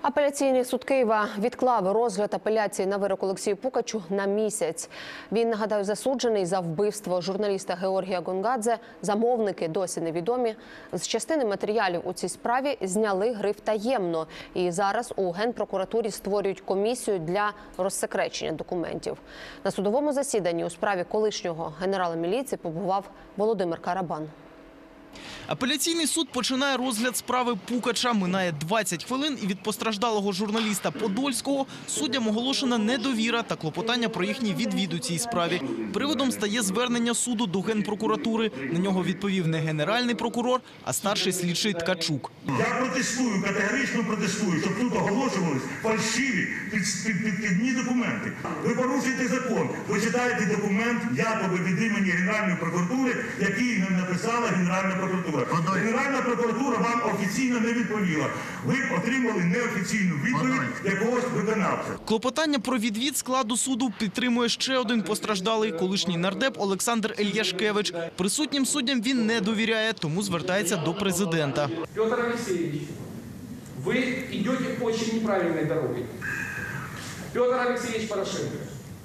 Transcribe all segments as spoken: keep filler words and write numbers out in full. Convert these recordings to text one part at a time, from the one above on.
Апеляційний суд Києва відклав розгляд апеляції на вирок Олексію Пукачу на місяць. Він, нагадаю, засуджений за вбивство журналіста Георгія Гонгадзе. Замовники досі невідомі. З частини матеріалів у цій справі зняли гриф «таємно». І зараз у Генпрокуратурі створюють комісію для розсекречення документів. На судовому засіданні у справі колишнього генерала міліції побував Володимир Карабан. Апеляційний суд починає розгляд справи Пукача. Минає двадцять хвилин, і від постраждалого журналіста Подольського суддям оголошена недовіра та клопотання про їхній відвід у цій справі. Приводом стає звернення суду до Генпрокуратури. На нього відповів не генеральний прокурор, а старший слідчий Ткачук. Я протестую, категорично протестую, щоб тут оголошувались фальшиві підкидні документи. Ви порушуєте закон, ви читаєте документ якоби від імені Генеральної прокуратури, який не написала Генеральна прокуратура. Генеральна прокуратура вам офіційно не відповіла. Ви отримали неофіційну відповідь якогось виконавця. Клопотання про відвід складу суду підтримує ще один постраждалий – колишній нардеп Олександр Ільяшкевич. Присутнім суддям він не довіряє, тому звертається до президента. Петр Алексеевич, ви йдете дуже неправильною дорогою. Петр Алексеевич Порошенко,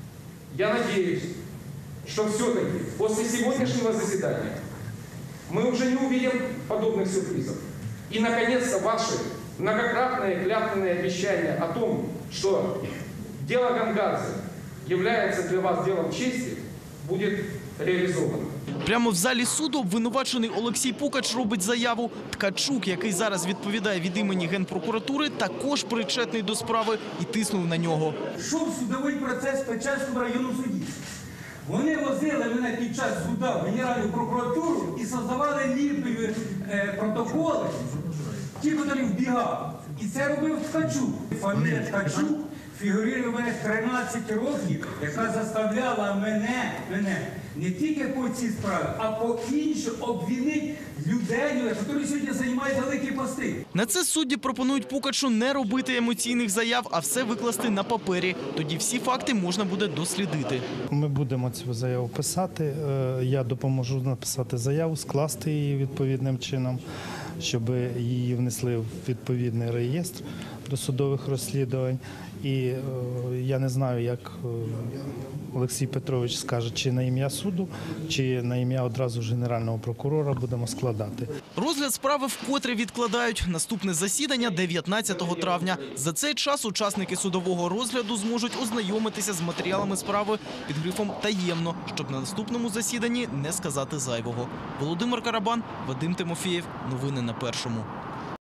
я надеюсь, что все-таки после сегодняшнего заседания мы уже не увидим подобных сюрпризов. И, наконец-то, ваши многократные клятвенные обещания о том, что дело Гонгадзе является для вас делом чести, будет реализовано. Прямо в залі суду обвинувачений Олексій Пукач робить заяву. Ткачук, який зараз відповідає від імені Генпрокуратури, також причетний до справи і тиснув на нього. Йшов судовий процес в Печерському районному суді. Вони возили мене під час суда в Генеральну прокуратуру і создавали ліпові е, протоколи, ті, котрі вбігав. І це робив Ткачук. Фамілія Ткачук фігурує в мене тринадцять років, яка заставляла мене, мене не тільки по цій справі, а по іншому обвинити людей, які сьогодні займають великі пости. На це судді пропонують Пукачу не робити емоційних заяв, а все викласти на папері. Тоді всі факти можна буде дослідити. Ми будемо цю заяву писати. Я допоможу написати заяву, скласти її відповідним чином, щоб її внесли в відповідний реєстр досудових розслідувань. І я не знаю, як Олексій Петрович скаже, чи на ім'я суду, чи на ім'я одразу ж Генерального прокурора будемо складати. Розгляд справи вкотре відкладають. Наступне засідання – дев'ятнадцятого травня. За цей час учасники судового розгляду зможуть ознайомитися з матеріалами справи під грифом «таємно», щоб на наступному засіданні не сказати зайвого. Володимир Карабан, Вадим Тимофієв. Новини на Першому.